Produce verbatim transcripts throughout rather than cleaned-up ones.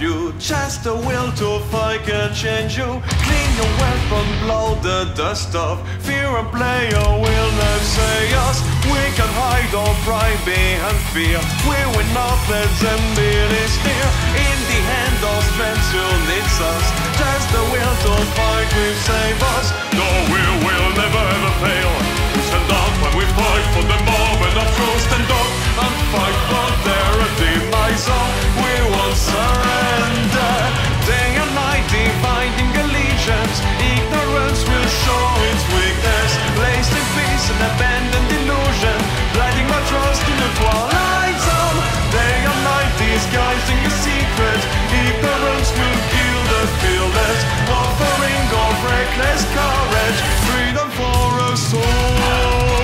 you. Just the will to fight can change you. Clean your weapon, blow the dust off. Fear and player will not say us. We can hide our pride behind fear. We will not let them beat us here. In the hand of strength who needs us. Just the will to fight will save us. No, we will never ever fail. We stand up when we fight for the moment of truth. Stand up and fight for their demise. So we won't surrender. Day and night dividing allegiance. Ignorance will show its weakness. Placed in peace and abandoned illusion. Blinding my trust in the twilight zone. Day and night disguising a secret. Ignorance will kill the fearless. Offering of reckless courage. Freedom for us all.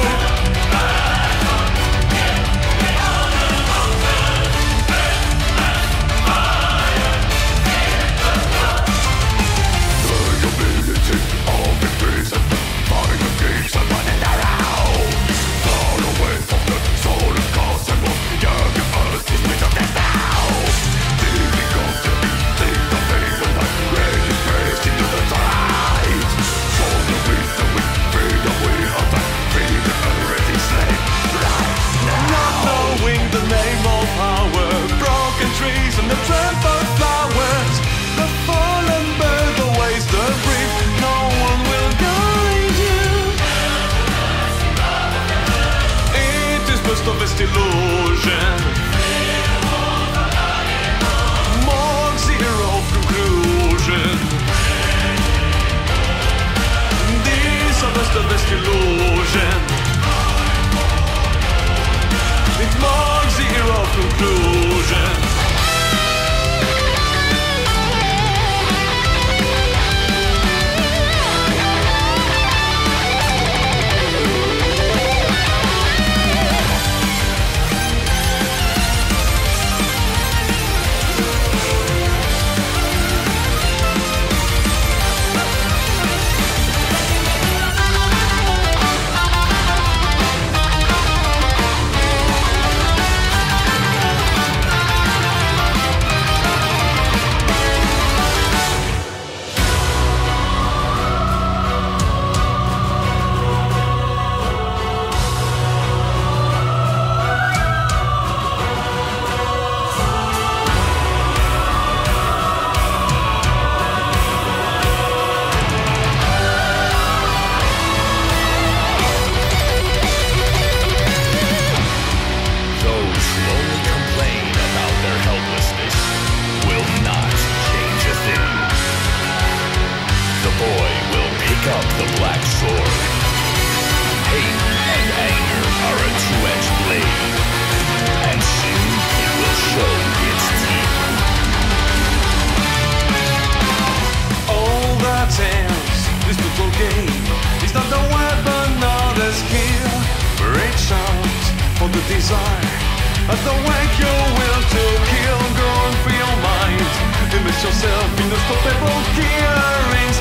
Trees and the trampled flowers, the fallen bird, the waves, the reef. No one will guide you. It is just a best illusion. Mark zero conclusion. These are just the best illusion. It marks zero conclusion. Yourself in the stoppable gear.